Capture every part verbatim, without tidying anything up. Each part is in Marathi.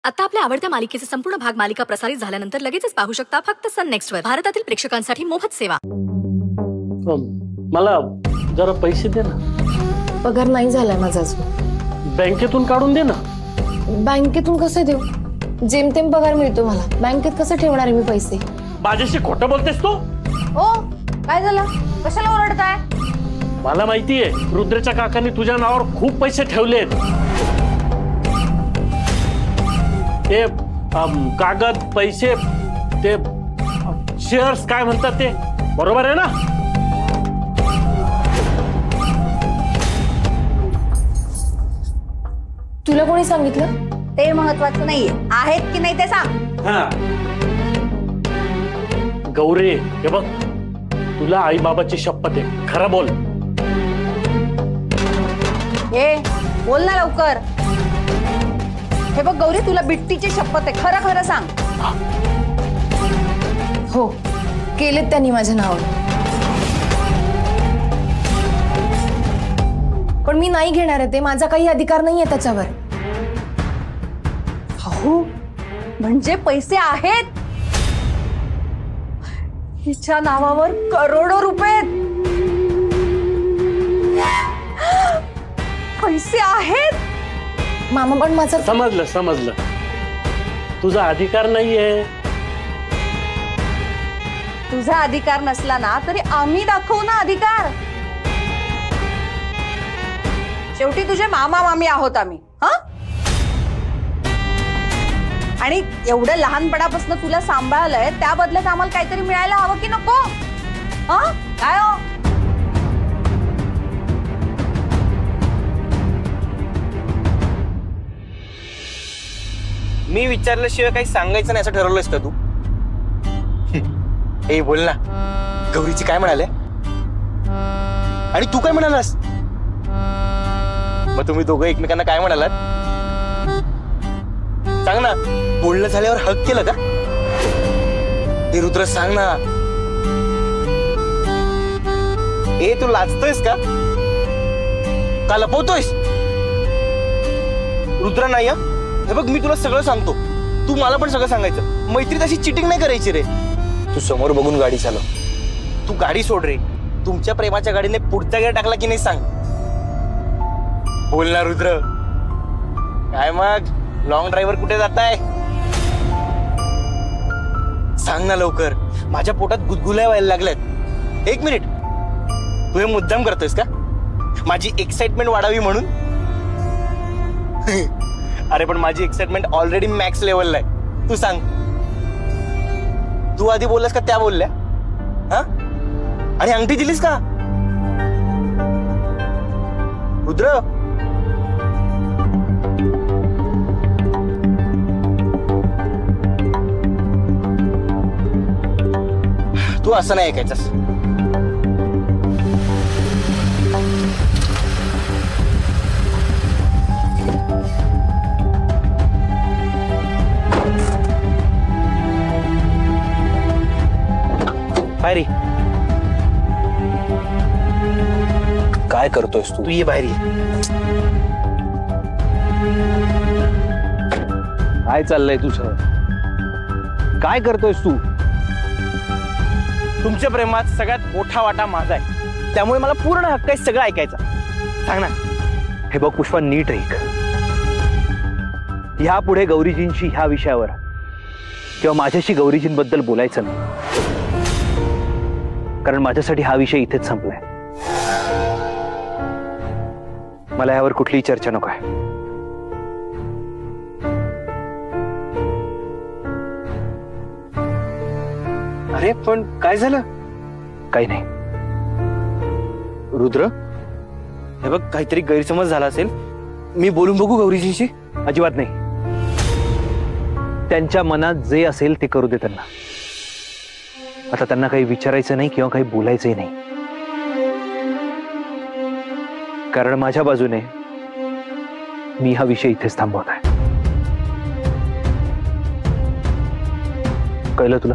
आता आपल्या आवडत्या मालिकेचे संपूर्ण भाग मालिका प्रसारित झाल्यानंतर लगेचच पाहू शकता फक्त सन नेक्स्ट वर. भारतातील प्रेक्षकांसाठी मोफत सेवा. मला जरा पैसे दे ना. पगार नाही झालाय माझा अजून. बँकेतून काढून दे ना. बँकेतून कसे देऊ? जेमतेम पगार मिळतो मला. बँकेत कसं ठेवणार आहे मी पैसे? माझ्याशी खोटं बोलतेस तू? ओ काय झालं? कशाला ओरडताय? मला माहितीये रुद्रच्या काकांनी तुझ्या नावावर खूप पैसे ठेवलेत. ते कागद पैसे ते शेअर्स काय म्हणतात ते बरोबर आहे ना? तुला कोणी सांगितलं? ते महत्वाचं नाहीये. आहेत की नाही ते सांग. हा गौरी, हे बघ तुला आई बाबाची शपथ आहे, खरं बोल. हे बोल ना लवकर. हे बघ गौरी, तुला बिट्टीची शपथ आहे, खरं खरं सांग. हो केलेत त्यांनी माझ्या नावावर, पण मी नाही घेणार आहे ते. माझा काही अधिकार नाहीये त्याच्यावर. हो म्हणजे पैसे आहेत तिच्या नावावर, करोडो रुपये पैसे आहेत. मामा पण माझं समजलं समजलं तुझा अधिकार नाहीये. तुझा अधिकार नसला ना तरी आम्ही दाखवू ना अधिकार. शेवटी तुझे मामा मामी आहोत आम्ही. हा आणि एवढं लहानपणापासून तुला सांभाळलंय, त्या बदल्यात आम्हाला काहीतरी मिळायला हवं की नको? हा काय हो? मी विचारल्याशिवाय काही सांगायचं नाही असं ठरवलंयस का तू? ए बोल ना, गौरीची काय म्हणाले आणि तू काय म्हणालास? मग तुम्ही दोघं एकमेकांना काय म्हणालात सांग ना. बोलणं झाल्यावर हक केलं का? हे रुद्र सांग ना. ए तू लाजतोयस का? का लपवतोयस? रुद्र नाही. हे बघ मी तुला सगळं सांगतो, तू मला पण सगळं सांगायचं. मैत्रीत अशी चिटिंग नाही करायची रे. तू समोर बघून गाडी चालव. तू गाडी सोड रे. तुमच्या प्रेमाच्या गाडीने पुढचा गेअर टाकला की नाही सांग. बोल ना रुद्र. काय मग लॉंग ड्रायव्हर कुठे जाताय? सांग ना लवकर. माझ्या पोटात गुदगुल्या व्हायला लागल्यात. एक मिनिट, तू हे मुद्दाम करतोयस का? माझी एक्साइटमेंट वाढावी म्हणून? अरे पण माझी एक्साइटमेंट ऑलरेडी मॅक्स लेवलला आहे. तू सांग, तू आधी बोललास का त्या बोलल्या? हा आणि अंगठी दिलीस का? रुद्र तू असं नाही ऐकायचंस. बाहेर काय करतोयस तू? तू ये बाहेर. काय चाललंय तुझं? काय करतोयस तू? तुमच्या प्रेमात सगळ्यात मोठा वाटा माझा आहे, त्यामुळे मला पूर्ण हक्क आहे सगळं ऐकायचा. सांग ना. हे बघ पुष्पा, नीट ऐक. ह्या पुढे गौरीजींशी ह्या विषयावर किंवा माझ्याशी गौरीजींबद्दल बोलायचं नाही, कारण माझ्यासाठी हा विषय इथेच संपलाय. मला यावर कुठलीही चर्चा नको आहे. अरे पण काय झालं? काही नाही. रुद्र हे बघ, काहीतरी गैरसमज झाला असेल. मी बोलून बघू गौरीजींशी? अजिबात नाही. त्यांच्या मनात जे असेल ते करू दे त्यांना. आता त्यांना काही विचारायचं नाही किंवा काही बोलायचंही नाही, कारण माझ्या बाजूने मी हा विषय इथेच थांबवत आहे. कळलं तुला?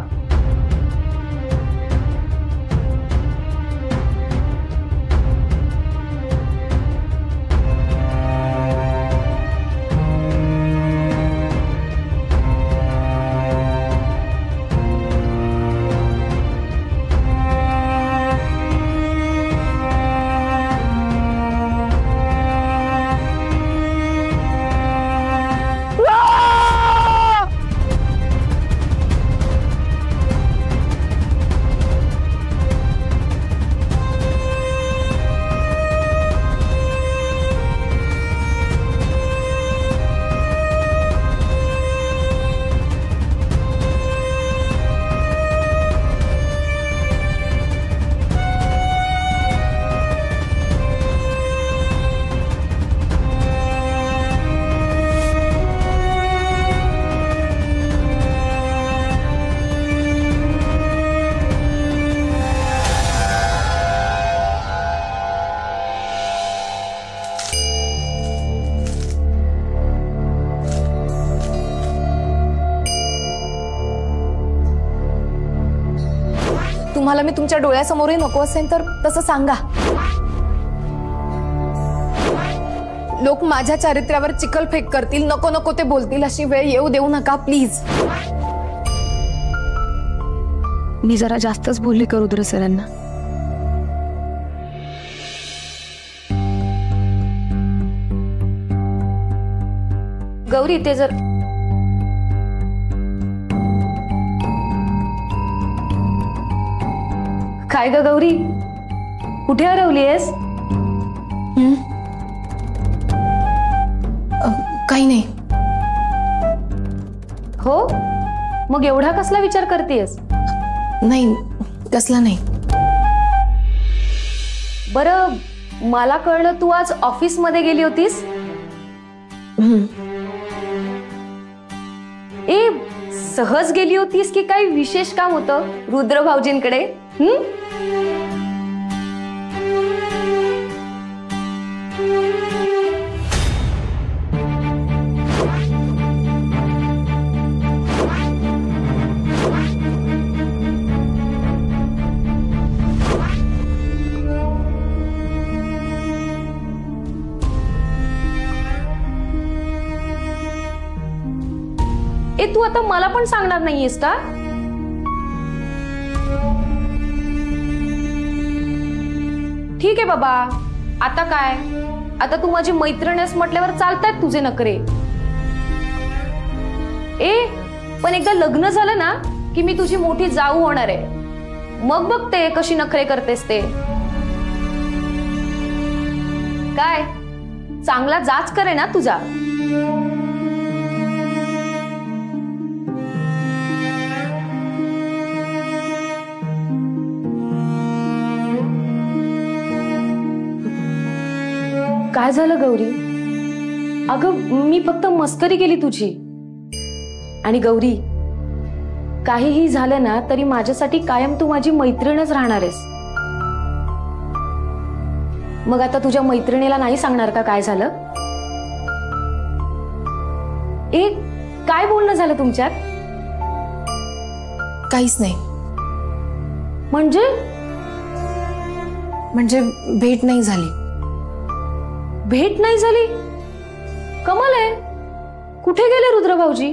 तुम्हाला मी तुमच्या डोळ्यासमोरही नको असेल तर तसं सांगा. लोक माझ्या चारित्र्यावर चिखल फेक करतील, नको नको ते बोलतील, अशी वेळ येऊ देऊ नका प्लीज. मी जरा जास्तच बोलले का रुद्र सरांना? गौरी ते जर काय ग गौरी, कुठे हरवलीयस? काही नाही. हो, मग एवढा कसला विचार करतेस? नाही, कसला नाही. बरं, मला कळलं तू आज ऑफिस मध्ये गेली होतीस. ए, सहज गेली होतीस की काही विशेष काम होतं रुद्र भाऊजींकडे? हम्म. ए, तू आता मला पण सांगणार नाहीयेस का? ठीक आहे बाबा, आता काय, आता तू माझी मैत्रीण आहेस म्हटल्यावर चालतायत तुझे नखरे. ए, पण एकदा लग्न झालं ना की मी तुझी मोठी जाऊ होणार आहे, मग बघते कशी नखरे करतेस ते. काय चांगला जाच करे ना तुझा. काय झालं गौरी? अगं, मी फक्त मस्करी केली तुझी. आणि गौरी, काहीही झालं ना तरी माझ्यासाठी कायम तू माझी मैत्रीणच राहणार आहेस. मग आता तुझ्या मैत्रिणीला नाही सांगणार का काय झालं? ए, काय बोलणं झालं तुमच्यात? काहीच नाही. म्हणजे म्हणजे भेट नाही झाली. भेट नाही झाली? कमाल आहे. कुठे गेले रुद्र भाऊजी?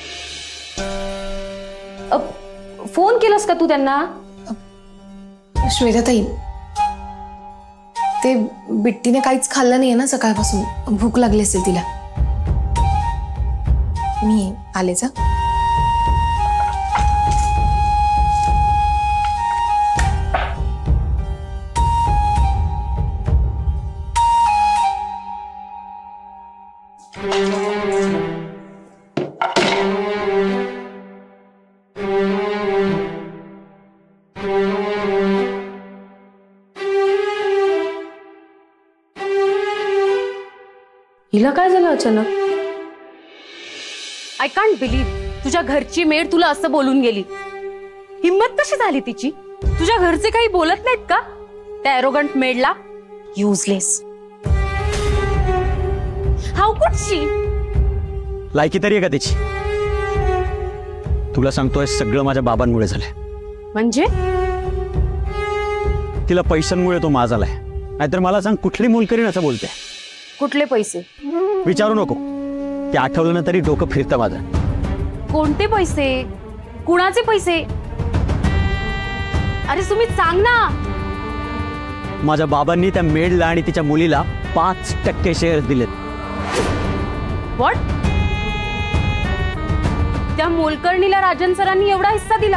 फोन केलास का तू त्यांना? श्वेताताई, ते बिट्टीने काहीच खाल्लं नाहीये ना सकाळपासून, भूक लागली असेल तिला. मी आलेच. हिला काय झालं अचानक? आय कांट बिलीव्ह तुझ्या घरची मेड तुला असं बोलून गेली. हिम्मत कशी झाली तिची? तुझ्या घरचे काही बोलत नाहीत का त्या एरोगंट मेडला? युजलेस. हाऊ कुड शी? लायकी तरी आहे का त्याची? तुला सांगतोय, सगळं माझ्या बाबांमुळे झालंय. म्हणजे? तिला पैशांमुळे तो माझ आलाय, नाहीतर मला सांग कुठली मोलकरीण असं बोलते? कुठले पैसे? विचारू नको, ते आठवलं ना तरी डोकं फिरतं माझं. कोणते पैसे? कुणाचे पैसे? अरे सुमित, सांग ना. माझ्या बाबांनी त्या मेडला आणि तिच्या मुलीला पाच टक्के शेअर दिलेत. व्हॉट? त्या मोलकर्णीला राजन सरांनी एवढा हिस्सा दिला?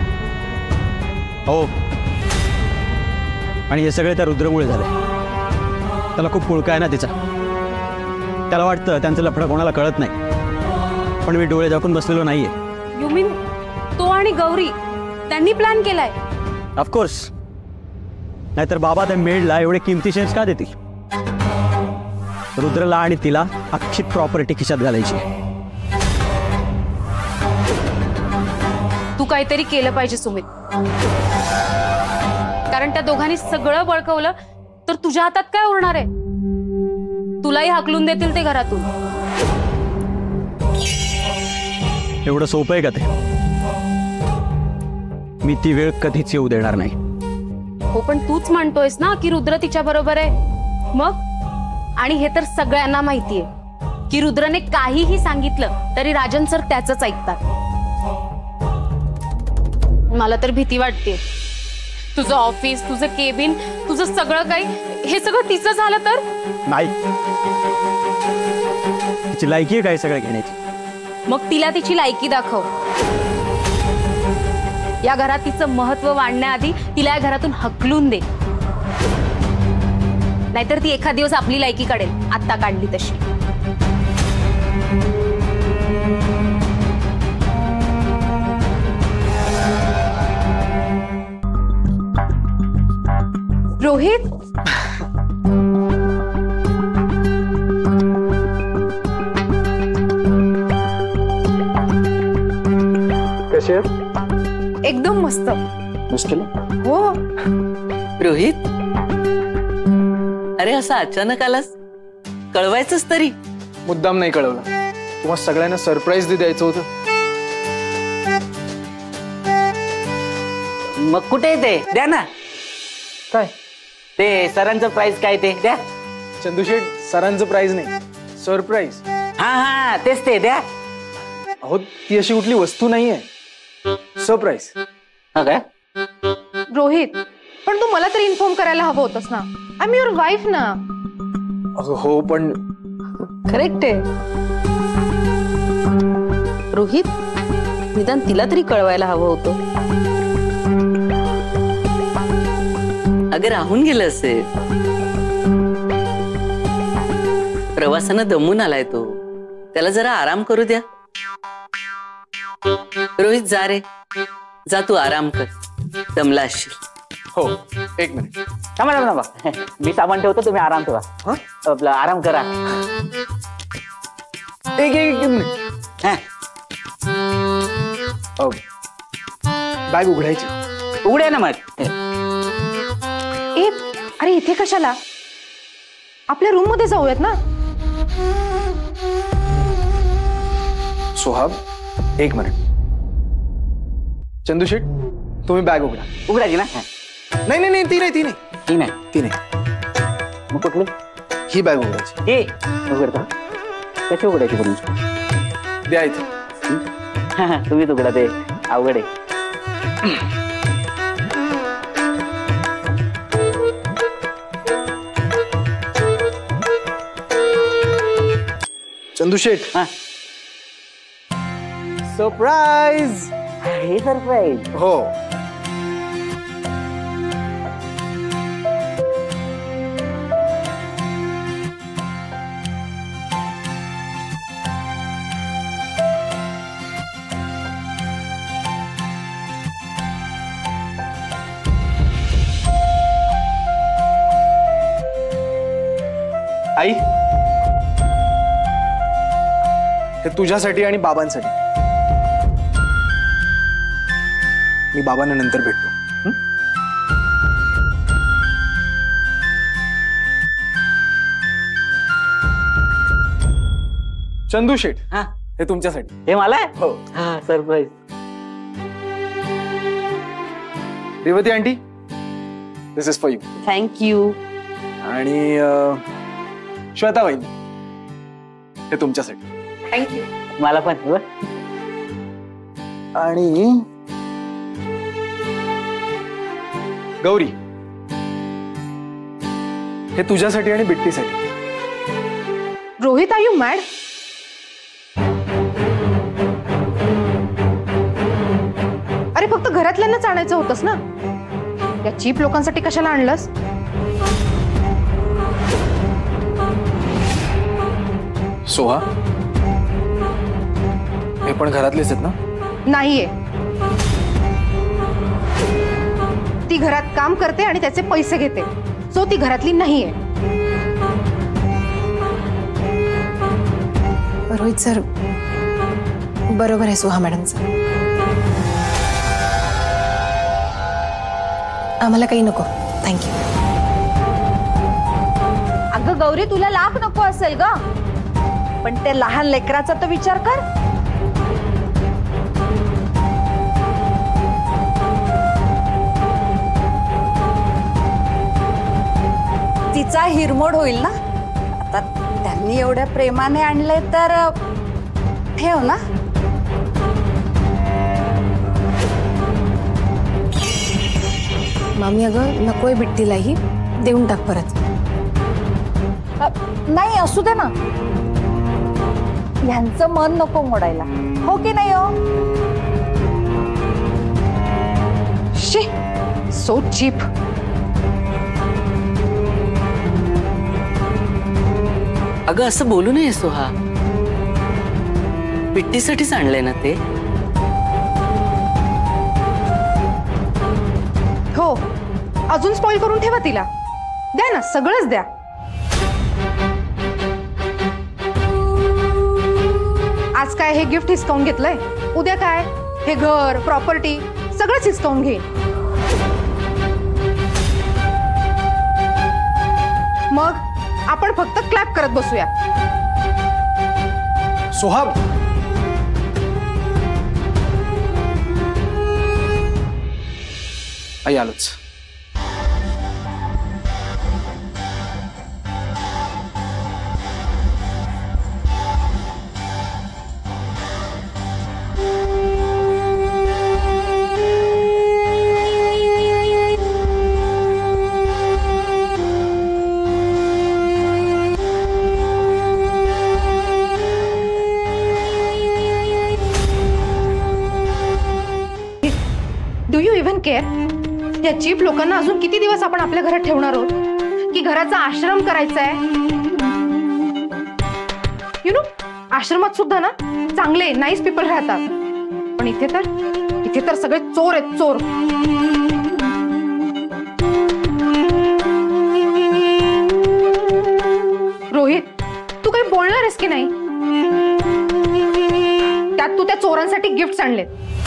हो, आणि हे सगळे त्या रुद्रमुळे झाले. त्याला खूप पुळका आहे ना तिचा. त्याला वाटतं त्यांचं लफडं कोणाला कळत नाही, पण मी डोळे झाकून बसलेलो नाहीये. यू मीन तो आणि गौरी त्यांनी प्लॅन केलाय? ऑफकोर्स, नाहीतर बाबा त्या मेडला एवढे किमती शेअर्स का देतील? रुद्रला आणि तिला अख्खी प्रॉपर्टी खिशात घालायची. तू काहीतरी केलं पाहिजे सुमित, कारण त्या दोघांनी सगळं बळकवलं तर तुझ्या हातात काय उरणार आहे? तुलाही हाकलून देतील ते घरातून. एवढं सोपं आहे का ते? मी ती वेळ कधीच येऊ देणार नाही. हो पण तूच म्हणतोयस ना की रुद्र तिच्या बरोबर आहे. मग आणि हे तर सगळ्यांना माहितीये की रुद्रने काहीही सांगितलं तरी राजन सर त्याचंच ऐकतात. मला तर भीती वाटते. तुझं ऑफिस, तुझं केबिन, तुझं सगळं काही हे सगळं तिचं झालं तर. नाही, तिची लायकी आहे काय सगळं घेण्याची. मग तिला तिची लायकी दाखव. या घरात तिचं महत्व वाढण्याआधी तिला या घरातून हकलून दे. नाहीतर ती एखाद दिवस आपली लायकी काढेल, आत्ता काढली तशी. रोहित, कशी आहे? एकदम मस्त. मुश्किल हो. रोहित, अरे असं अचानक आलास, कळवायचंच तरी. मुद्दाम नाही कळवलं, तुम्हा सगळ्यांना सरप्राईज द्यायचं होतं. मग कुठे ते द्या ना. काय ते सरांचं प्राइस काय ते द्या. चंदूशेठ, सरांचं प्राइज नाही, सरप्राईज. हा हा तेच ते द्या. अहो ती अशी कुठली वस्तू नाहीये, सरप्राईज. हा काय? रोहित, पण तू मला तरी इन्फॉर्म करायला हवं होतंस ना. आय एम युअर वाईफ ना. अगं हो, पण करेक्ट आहे. रोहित, निदान तिला तरी कळवायला हवं होतं. अगं राहून गेलं असेल, प्रवासानं दमून आलाय तो, त्याला जरा आराम करू द्या. रोहित जा रे, जा तू आराम कर, दमला असशील. हो, एक मिनिट. थांबा थांबा थांबा, मी सामान ठेवतो, तुम्ही आराम ठेवा. आपला आराम करा. एक एक मिनिट. हा बॅग उघडायची. उघड्या ना मग. ए, अरे इथे कशाला? आपल्या रूम मध्ये जाऊयात ना. सोहाब, एक मिनिट. चंदूशेठ, तुम्ही बॅग उघडा. उघडायची ना. नाही नाही नाही, ती नाही ती नाही ती नाही ती नाही मग कुठली? ही बॅग उघडायची. ए उघडता कशी उघडायची पण? द्या इथे. तुम्हीच उघडा, ते अवघड आहे. चंदूशेठ, हा सरप्राईज. हे सरप्राईज. हो. आई, हे तुझ्यासाठी आणि बाबांसाठी. मी बाबांना नंतर भेटतो. हं? चंदू शेठ, हा हे तुमच्यासाठी. हे मला हो. हा surprise. Revati aunty, this is for you. Thank you. आणि अं, श्वेता वहिनी, हे तुमच्यासाठी. थँक्यू. मला पण. आणि गौरी, हे तुझ्यासाठी आणि बिट्टीसाठी. Rohit, are you mad? अरे फक्त घरातल्यांनाच आणायचं होतंस ना. या चीप लोकांसाठी कशाला आणलंस? सोहा, हे पण घरातलेच आहेत ना? नाहीये. ती घरात काम करते आणि त्याचे पैसे घेते, सो ती घरातली नाहीये. रोहित सर, बरोबर आहे सोहा मॅडमचं. आम्हाला काही नको, थँक्यू. अगं गौरी, तुला लाभ नको असेल ग, पण त्या लहान लेकराचा तर विचार कर. तुमचा हिरमोड होईल ना. आता त्यांनी एवढ्या प्रेमाने आणले तर ठेव ना. मामी अगं नकोय बिट्टीलाही, देऊन टाक परत. नाही असू दे ना, ह्यांचं मन नको मोडायला, हो की नाही हो. She so cheap. अगं असं बोलू नये सोहा, बिट्टीसाठीच आणलंय ना ते. हो अजून स्पॉइल करून ठेवा तिला. द्या ना सगळंच द्या. आज काय हे गिफ्ट हिसकावून घेतलंय, उद्या काय हे घर प्रॉपर्टी सगळंच हिसकावून घे. मग आपण फक्त क्लॅप करत बसूया. सोहा आई आलोच. Do you even care? या चीप लोकांना अजून किती दिवस आपण आपल्या घरात ठेवणार आहोत? की घराचा आश्रम करायचा आहे? यु नो आश्रमात सुद्धा ना चांगले नाईस पीपल राहतात, पण इथे तर इथे तर सगळे चोर आहेत, चोर. रोहित तू काही बोलणार आहेस की नाही? त्यात तू त्या चोरांसाठी गिफ्ट आणलेत.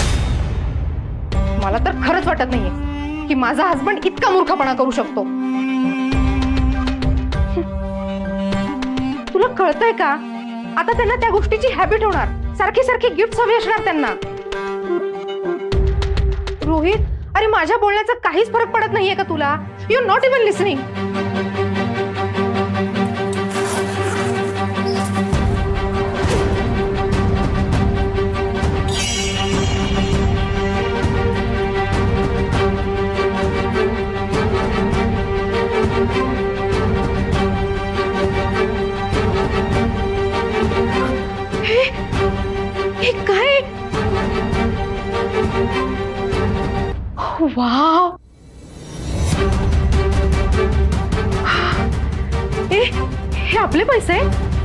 मला तर खरंच वाटत नाहीये की माझा हसबंड इतका मूर्खपणा करू शकतो. तुला कळतंय का? आता त्यांना त्या गोष्टीची हॅबिट होणार, सारखी सारखी गिफ्ट हवी असणार त्यांना. रोहित अरे माझ्या बोलण्याचा काहीच फरक पडत नाहीये का तुला? You are not even listening. काय वाव, ए हे आपले पैसे?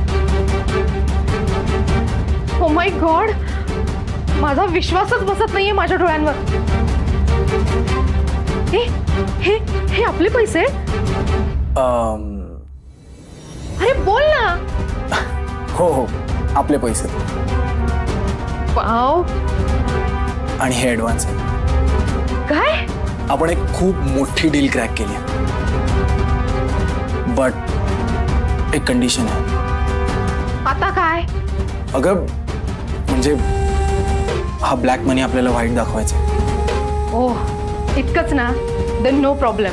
ओ माय गॉड, माझा विश्वासच बसत नाहीये माझ्या डोळ्यांवर. ए हे हे आपले पैसे? अरे बोल ना. हो हो आपले पैसे. वाव. आणि हे ऍडव्हान्स आहे. काय? आपण एक खूप मोठी डील क्रॅक केली आहे, बट एक कंडिशन आहे. आता काय? अगं म्हणजे हा ब्लॅक मनी आपल्याला व्हाईट दाखवायचा आहे. ओह इतकंच ना, then no problem.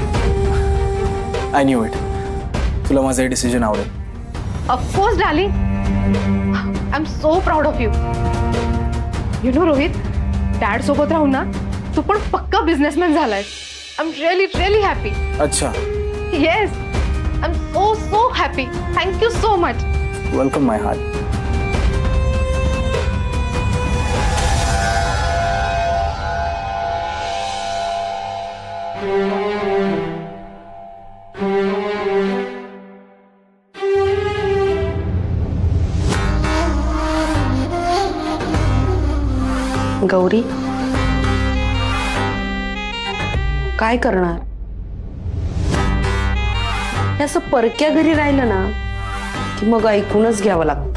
I knew it. तुला माझं हे डिसिजन आवडेल. Of course darling, I am so proud of you. You know Rohit, dad सोबत राहून ना तू पण पक्का बिझनेसमॅन झालाय. I am really really happy. अच्छा. Yes, I am so so happy. Thank you so much. Welcome my heart. Gauri काय करणार? हे असं परक्या घरी राहिलं ना की मग ऐकूनच घ्यावं लागतं.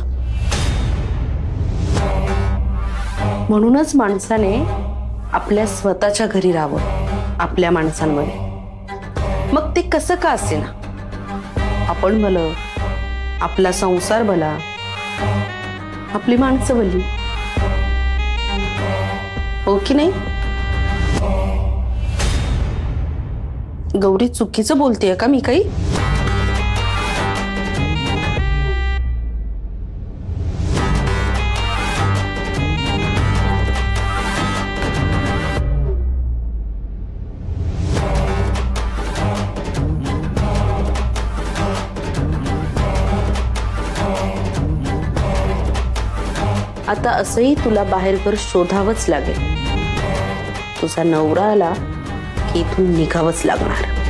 म्हणूनच माणसाने आपल्या स्वतःच्या घरी राहावं, आपल्या माणसांमध्ये. मग ते कसं का असेना, आपण भलं, आपला संसार भला, आपली माणसं भली, हो की नाही? गौरी चुकीचं बोलतेय का मी काही? आता असंही तुला बाहेरवर शोधावंच लागेल. तुझा नवरा आला की इथून निघावंच लागणार.